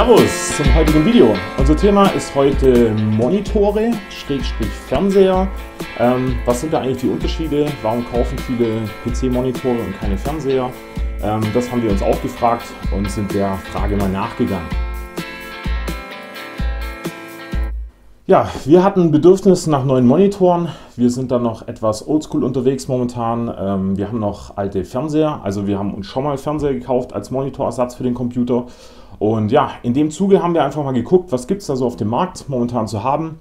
Servus zum heutigen Video. Unser Thema ist heute Monitore, Fernseher. Was sind da eigentlich die Unterschiede? Warum kaufen viele PC-Monitore und keine Fernseher? Das haben wir uns auch gefragt und sind der Frage mal nachgegangen. Ja, wir hatten ein Bedürfnis nach neuen Monitoren. Wir sind da noch etwas oldschool unterwegs momentan. Wir haben noch alte Fernseher, also wir haben uns schon mal Fernseher gekauft als Monitorersatz für den Computer. Und ja, in dem Zuge haben wir einfach mal geguckt, was gibt es da so auf dem Markt momentan zu haben.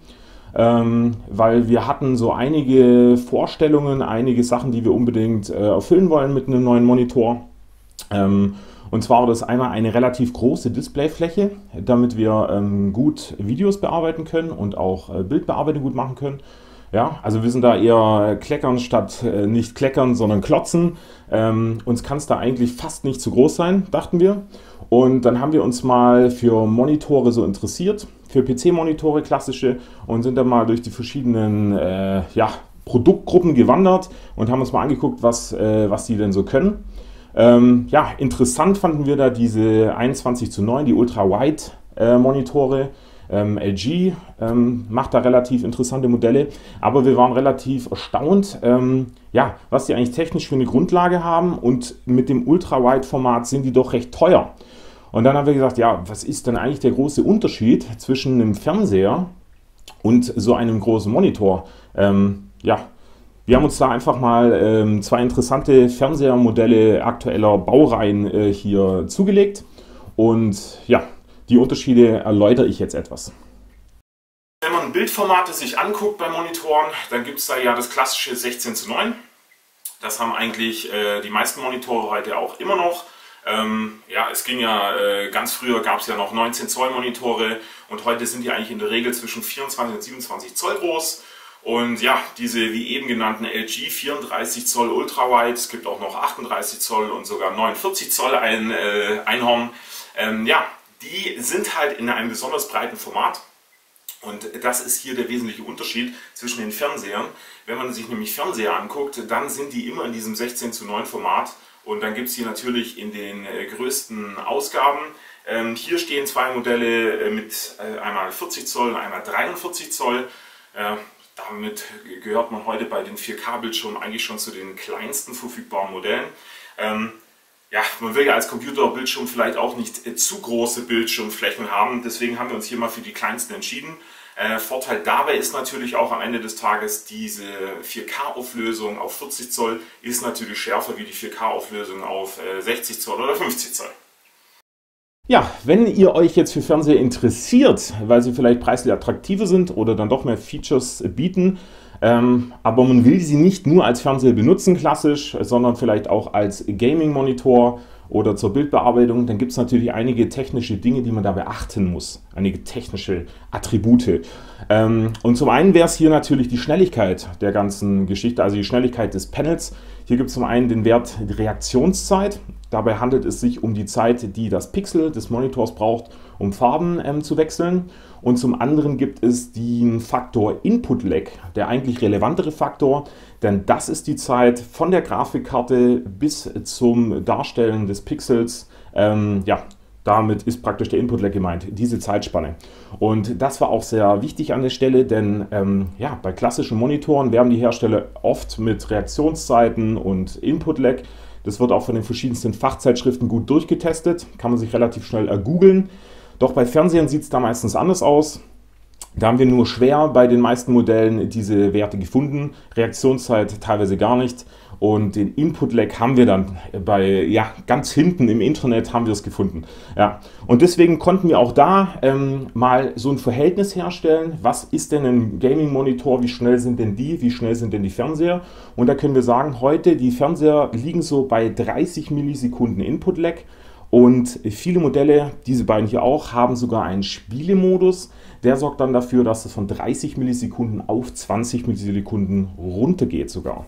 Weil wir hatten so einige Vorstellungen, einige Sachen, die wir unbedingt erfüllen wollen mit einem neuen Monitor. Und zwar war das einmal eine relativ große Displayfläche, damit wir gut Videos bearbeiten können und auch Bildbearbeitung gut machen können. Ja, also wir sind da eher kleckern statt nicht kleckern, sondern klotzen. Uns kann es da eigentlich fast nicht zu groß sein, dachten wir. Und dann haben wir uns mal für Monitore so interessiert, für PC-Monitore klassische, und sind dann mal durch die verschiedenen Produktgruppen gewandert und haben uns mal angeguckt, was die denn so können. Ja, interessant fanden wir da diese 21:9, die Ultra-Wide-Monitore. LG macht da relativ interessante Modelle, aber wir waren relativ erstaunt, ja, was die eigentlich technisch für eine Grundlage haben, und mit dem Ultra-Wide-Format sind die doch recht teuer. Und dann haben wir gesagt, ja, was ist denn eigentlich der große Unterschied zwischen einem Fernseher und so einem großen Monitor? Ja, wir haben uns da einfach mal zwei interessante Fernsehermodelle aktueller Baureihen hier zugelegt, und ja, die Unterschiede erläutere ich jetzt etwas. Wenn man Bildformate sich anguckt bei Monitoren, dann gibt es da ja das klassische 16:9. Das haben eigentlich die meisten Monitore heute auch immer noch. Ja, es ging ja, ganz früher gab es ja noch 19 Zoll Monitore, und heute sind die eigentlich in der Regel zwischen 24 und 27 Zoll groß. Und ja, diese wie eben genannten LG 34 Zoll Ultrawide, es gibt auch noch 38 Zoll und sogar 49 Zoll Einhorn. Ja, die sind halt in einem besonders breiten Format, und das ist hier der wesentliche Unterschied zwischen den Fernsehern. Wenn man sich nämlich Fernseher anguckt, dann sind die immer in diesem 16:9 Format, und dann gibt es hier natürlich in den größten Ausgaben. Hier stehen zwei Modelle mit einmal 40 Zoll und einmal 43 Zoll. Damit gehört man heute bei den 4K-Bildschirmen eigentlich schon zu den kleinsten verfügbaren Modellen. Ja, man will ja als Computerbildschirm vielleicht auch nicht zu große Bildschirmflächen haben, deswegen haben wir uns hier mal für die kleinsten entschieden. Vorteil dabei ist natürlich auch am Ende des Tages, diese 4K-Auflösung auf 40 Zoll ist natürlich schärfer wie die 4K-Auflösung auf 60 Zoll oder 50 Zoll. Ja, wenn ihr euch jetzt für Fernseher interessiert, weil sie vielleicht preislich attraktiver sind oder dann doch mehr Features bieten, aber man will sie nicht nur als Fernseher benutzen, klassisch, sondern vielleicht auch als Gaming-Monitor oder zur Bildbearbeitung, dann gibt es natürlich einige technische Dinge, die man da beachten muss, einige technische Attribute. Und zum einen wäre es hier natürlich die Schnelligkeit der ganzen Geschichte, also die Schnelligkeit des Panels. Hier gibt es zum einen den Wert Reaktionszeit. Dabei handelt es sich um die Zeit, die das Pixel des Monitors braucht, um Farben zu wechseln. Und zum anderen gibt es den Faktor Input Lag, der eigentlich relevantere Faktor, denn das ist die Zeit von der Grafikkarte bis zum Darstellen des Pixels. Ja, damit ist praktisch der Input Lag gemeint, diese Zeitspanne. Und das war auch sehr wichtig an der Stelle, denn ja, bei klassischen Monitoren werben die Hersteller oft mit Reaktionszeiten und Input Lag. Das wird auch von den verschiedensten Fachzeitschriften gut durchgetestet, kann man sich relativ schnell ergoogeln. Doch bei Fernsehern sieht es da meistens anders aus. Da haben wir nur schwer bei den meisten Modellen diese Werte gefunden, Reaktionszeit teilweise gar nicht, und den Input Lag haben wir dann bei, ja, ganz hinten im Internet haben wir es gefunden. Ja. Und deswegen konnten wir auch da mal so ein Verhältnis herstellen, was ist denn ein Gaming-Monitor, wie schnell sind denn die, wie schnell sind denn die Fernseher, und da können wir sagen, heute die Fernseher liegen so bei 30 Millisekunden Input Lag. Und viele Modelle, diese beiden hier auch, haben sogar einen Spielemodus. Der sorgt dann dafür, dass es von 30 Millisekunden auf 20 Millisekunden runtergeht sogar.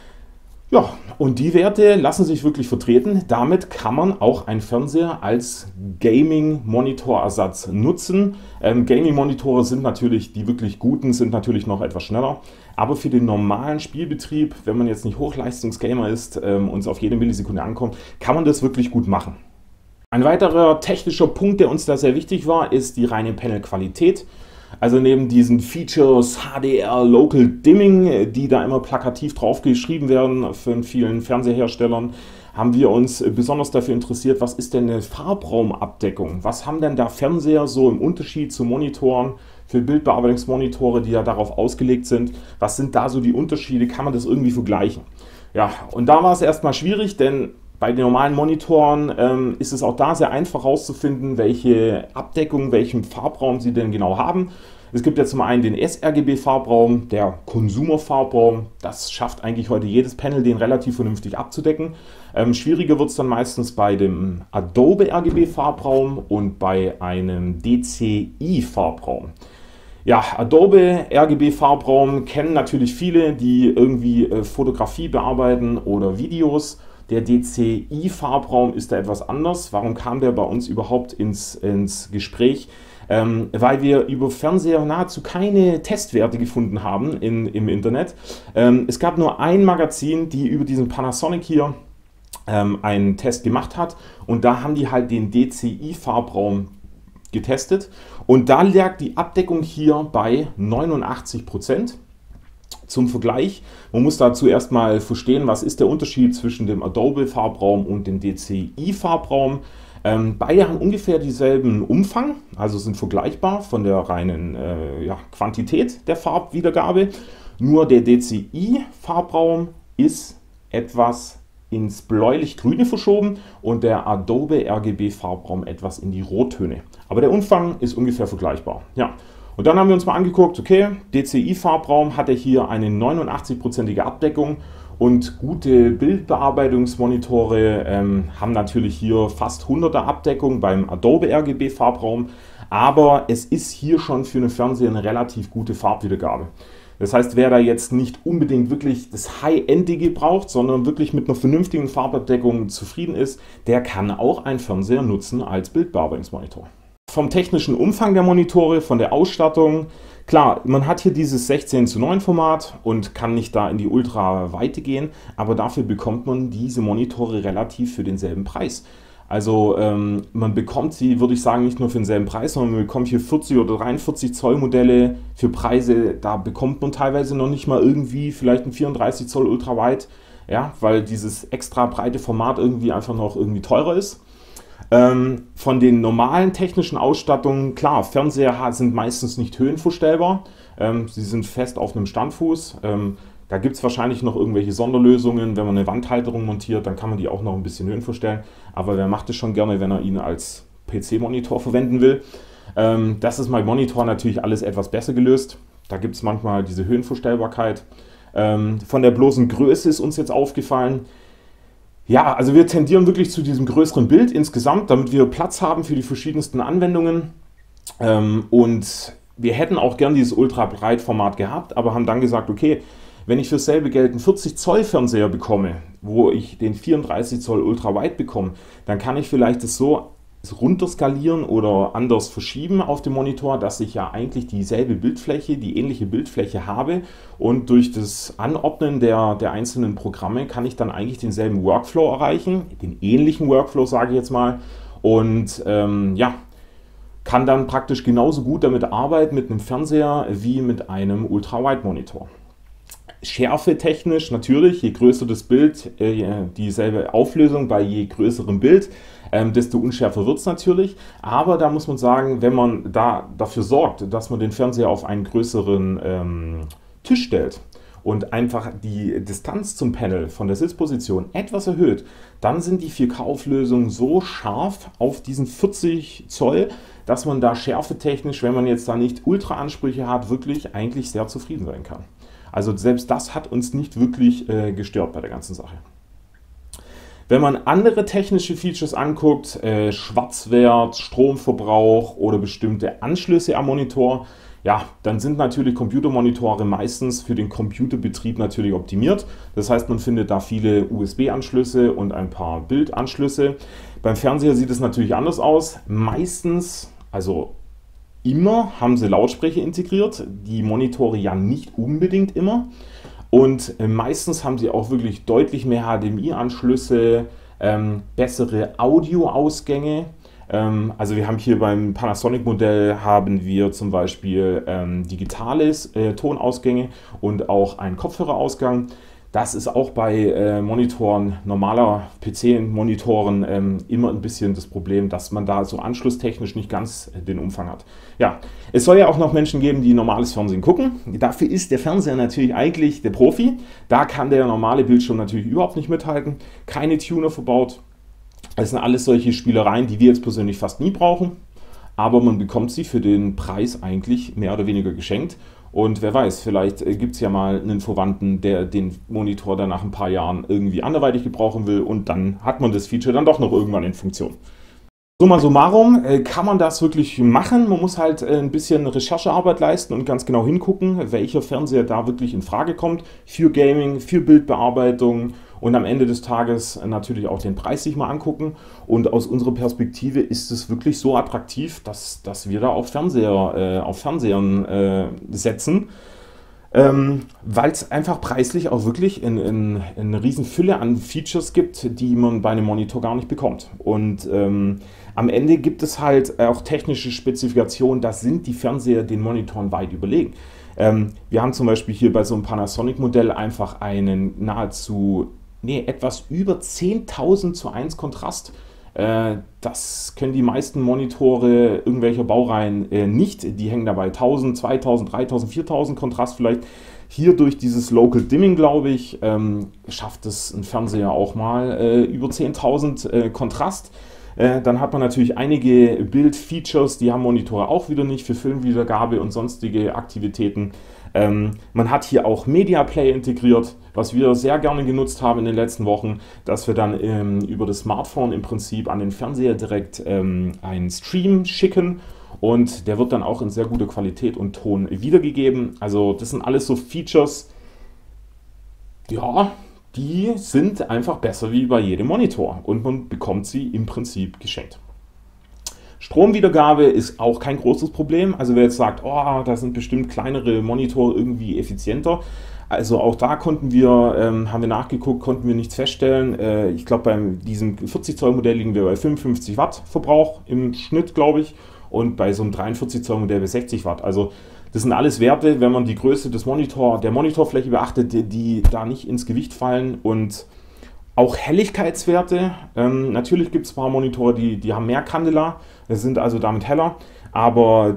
Ja, und die Werte lassen sich wirklich vertreten. Damit kann man auch einen Fernseher als Gaming-Monitor-Ersatz nutzen. Gaming-Monitore sind natürlich, die wirklich guten, sind natürlich noch etwas schneller. Aber für den normalen Spielbetrieb, wenn man jetzt nicht Hochleistungsgamer ist und es auf jede Millisekunde ankommt, kann man das wirklich gut machen. Ein weiterer technischer Punkt, der uns da sehr wichtig war, ist die reine Panelqualität. Also neben diesen Features HDR Local Dimming, die da immer plakativ drauf geschrieben werden von vielen Fernseherstellern, haben wir uns besonders dafür interessiert, was ist denn eine Farbraumabdeckung? Was haben denn da Fernseher so im Unterschied zu Monitoren, für Bildbearbeitungsmonitore, die ja darauf ausgelegt sind? Was sind da so die Unterschiede? Kann man das irgendwie vergleichen? Ja, und da war es erstmal schwierig, denn bei den normalen Monitoren ist es auch da sehr einfach herauszufinden, welche Abdeckung, welchen Farbraum sie denn genau haben. Es gibt ja zum einen den sRGB-Farbraum, der Consumer-Farbraum. Das schafft eigentlich heute jedes Panel, den relativ vernünftig abzudecken. Schwieriger wird es dann meistens bei dem Adobe RGB-Farbraum und bei einem DCI-Farbraum. Ja, Adobe RGB-Farbraum kennen natürlich viele, die irgendwie Fotografie bearbeiten oder Videos. Der DCI-Farbraum ist da etwas anders. Warum kam der bei uns überhaupt ins Gespräch? Weil wir über Fernseher nahezu keine Testwerte gefunden haben im Internet. Es gab nur ein Magazin, die über diesen Panasonic hier einen Test gemacht hat, und da haben die halt den DCI-Farbraum getestet, und da lag die Abdeckung hier bei 89%. Zum Vergleich, man muss dazu erstmal verstehen, was ist der Unterschied zwischen dem Adobe-Farbraum und dem DCI-Farbraum. Beide haben ungefähr dieselben Umfang, also sind vergleichbar von der reinen Quantität der Farbwiedergabe. Nur der DCI-Farbraum ist etwas ins bläulich-grüne verschoben und der Adobe RGB-Farbraum etwas in die Rottöne. Aber der Umfang ist ungefähr vergleichbar. Ja. Und dann haben wir uns mal angeguckt, okay, DCI-Farbraum hatte hier eine 89%ige Abdeckung, und gute Bildbearbeitungsmonitore haben natürlich hier fast 100er Abdeckung beim Adobe RGB-Farbraum, aber es ist hier schon für einen Fernseher eine relativ gute Farbwiedergabe. Das heißt, wer da jetzt nicht unbedingt wirklich das High-Endige braucht, sondern wirklich mit einer vernünftigen Farbabdeckung zufrieden ist, der kann auch einen Fernseher nutzen als Bildbearbeitungsmonitor. Vom technischen Umfang der Monitore, von der Ausstattung, klar, man hat hier dieses 16:9 Format und kann nicht da in die Ultraweite gehen, aber dafür bekommt man diese Monitore relativ für denselben Preis. Also man bekommt sie, würde ich sagen, nicht nur für denselben Preis, sondern man bekommt hier 40 oder 43 Zoll Modelle für Preise, da bekommt man teilweise noch nicht mal irgendwie vielleicht ein 34 Zoll Ultrawide, ja, weil dieses extra breite Format irgendwie einfach noch irgendwie teurer ist. Von den normalen technischen Ausstattungen, klar, Fernseher sind meistens nicht höhenverstellbar, sie sind fest auf einem Standfuß. Da gibt es wahrscheinlich noch irgendwelche Sonderlösungen, wenn man eine Wandhalterung montiert, dann kann man die auch noch ein bisschen höhen verstellen. Aber wer macht es schon gerne, wenn er ihn als PC-Monitor verwenden will? Das ist bei Monitor natürlich alles etwas besser gelöst. Da gibt es manchmal diese Höhenverstellbarkeit. Von der bloßen Größe ist uns jetzt aufgefallen, ja, also wir tendieren wirklich zu diesem größeren Bild insgesamt, damit wir Platz haben für die verschiedensten Anwendungen. Und wir hätten auch gern dieses Ultra-Breitformat gehabt, aber haben dann gesagt, okay, wenn ich für dasselbe Geld einen 40 Zoll Fernseher bekomme, wo ich den 34 Zoll Ultra-Wide bekomme, dann kann ich vielleicht das so runterskalieren oder anders verschieben auf dem Monitor, dass ich ja eigentlich dieselbe Bildfläche, die ähnliche Bildfläche habe, und durch das Anordnen der einzelnen Programme kann ich dann eigentlich denselben Workflow erreichen, den ähnlichen Workflow sage ich jetzt mal, und kann dann praktisch genauso gut damit arbeiten mit einem Fernseher wie mit einem Ultra-Wide-Monitor. Schärfe technisch natürlich, je größer das Bild, dieselbe Auflösung bei je größerem Bild, desto unschärfer wird es natürlich. Aber da muss man sagen, wenn man da dafür sorgt, dass man den Fernseher auf einen größeren Tisch stellt und einfach die Distanz zum Panel von der Sitzposition etwas erhöht, dann sind die 4K-Auflösungen so scharf auf diesen 40 Zoll, dass man da schärfetechnisch, wenn man jetzt da nicht Ultra-Ansprüche hat, wirklich eigentlich sehr zufrieden sein kann. Also selbst das hat uns nicht wirklich gestört bei der ganzen Sache. Wenn man andere technische Features anguckt, Schwarzwert, Stromverbrauch oder bestimmte Anschlüsse am Monitor, ja, dann sind natürlich Computermonitore meistens für den Computerbetrieb natürlich optimiert. Das heißt, man findet da viele USB-Anschlüsse und ein paar Bildanschlüsse. Beim Fernseher sieht es natürlich anders aus. Meistens, also immer, haben sie Lautsprecher integriert. Die Monitore ja nicht unbedingt immer. Und meistens haben sie auch wirklich deutlich mehr HDMI-Anschlüsse, bessere Audioausgänge. Also wir haben hier beim Panasonic-Modell haben wir zum Beispiel digitales Tonausgänge und auch einen Kopfhörerausgang. Das ist auch bei Monitoren, normaler PC-Monitoren immer ein bisschen das Problem, dass man da so anschlusstechnisch nicht ganz den Umfang hat. Ja, es soll ja auch noch Menschen geben, die normales Fernsehen gucken. Dafür ist der Fernseher natürlich eigentlich der Profi. Da kann der normale Bildschirm natürlich überhaupt nicht mithalten. Keine Tuner verbaut. Das sind alles solche Spielereien, die wir jetzt persönlich fast nie brauchen. Aber man bekommt sie für den Preis eigentlich mehr oder weniger geschenkt. Und wer weiß, vielleicht gibt es ja mal einen Verwandten, der den Monitor dann nach ein paar Jahren irgendwie anderweitig gebrauchen will und dann hat man das Feature dann doch noch irgendwann in Funktion. Summa summarum kann man das wirklich machen. Man muss halt ein bisschen Recherchearbeit leisten und ganz genau hingucken, welcher Fernseher da wirklich in Frage kommt für Gaming, für Bildbearbeitung und am Ende des Tages natürlich auch den Preis sich mal angucken. Und aus unserer Perspektive ist es wirklich so attraktiv, dass wir da auf Fernsehern setzen. Weil es einfach preislich auch wirklich eine riesen Fülle an Features gibt, die man bei einem Monitor gar nicht bekommt. Und am Ende gibt es halt auch technische Spezifikationen, da sind die Fernseher den Monitoren weit überlegen. Wir haben zum Beispiel hier bei so einem Panasonic-Modell einfach einen etwas über 10.000:1 Kontrast. Das können die meisten Monitore irgendwelcher Baureihen nicht. Die hängen dabei 1000, 2000, 3000, 4000 Kontrast vielleicht. Hier durch dieses Local Dimming, glaube ich, schafft es ein Fernseher auch mal über 10.000 Kontrast. Dann hat man natürlich einige Bildfeatures, die haben Monitore auch wieder nicht für Filmwiedergabe und sonstige Aktivitäten. Man hat hier auch Media Play integriert, was wir sehr gerne genutzt haben in den letzten Wochen, dass wir dann über das Smartphone im Prinzip an den Fernseher direkt einen Stream schicken und der wird dann auch in sehr guter Qualität und Ton wiedergegeben. Also das sind alles so Features, ja, die sind einfach besser wie bei jedem Monitor und man bekommt sie im Prinzip geschenkt. Stromwiedergabe ist auch kein großes Problem. Also wer jetzt sagt, oh, da sind bestimmt kleinere Monitore irgendwie effizienter. Also auch da haben wir nachgeguckt, konnten wir nichts feststellen. Ich glaube, bei diesem 40 Zoll Modell liegen wir bei 55 Watt Verbrauch im Schnitt, glaube ich. Und bei so einem 43 Zoll Modell bei 60 Watt. Also das sind alles Werte, wenn man die Größe der Monitorfläche beachtet, die da nicht ins Gewicht fallen. Und auch Helligkeitswerte. Natürlich gibt es ein paar Monitore, die haben mehr Candela, sind also damit heller. Aber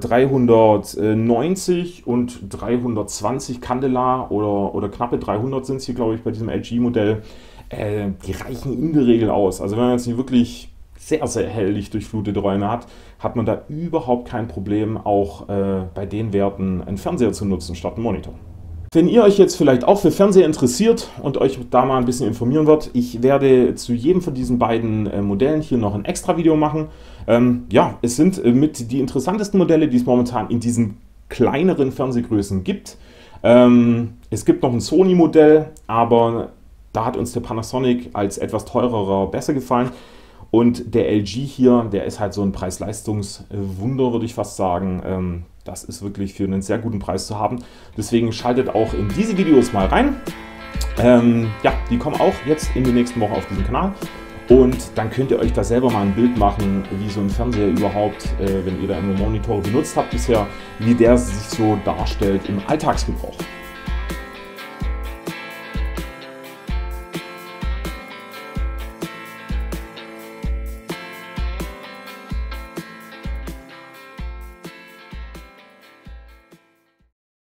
390 und 320 Candela oder knappe 300 sind es hier, glaube ich, bei diesem LG-Modell, die reichen in der Regel aus. Also wenn man jetzt nicht wirklich sehr, sehr helllicht durchflutete Räume hat, hat man da überhaupt kein Problem, auch bei den Werten einen Fernseher zu nutzen statt einen Monitor. Wenn ihr euch jetzt vielleicht auch für Fernseher interessiert und euch da mal ein bisschen informieren wollt, ich werde zu jedem von diesen beiden Modellen hier noch ein extra Video machen. Ja, es sind mit die interessantesten Modelle, die es momentan in diesen kleineren Fernsehgrößen gibt. Es gibt noch ein Sony-Modell, aber da hat uns der Panasonic als etwas teurerer besser gefallen. Und der LG hier, der ist halt so ein Preis-Leistungs-Wunder, würde ich fast sagen. Das ist wirklich für einen sehr guten Preis zu haben. Deswegen schaltet auch in diese Videos mal rein. Ja, die kommen auch jetzt in den nächsten Wochen auf diesem Kanal. Und dann könnt ihr euch da selber mal ein Bild machen, wie so ein Fernseher überhaupt, wenn ihr da immer Monitore benutzt habt bisher, wie der sich so darstellt im Alltagsgebrauch.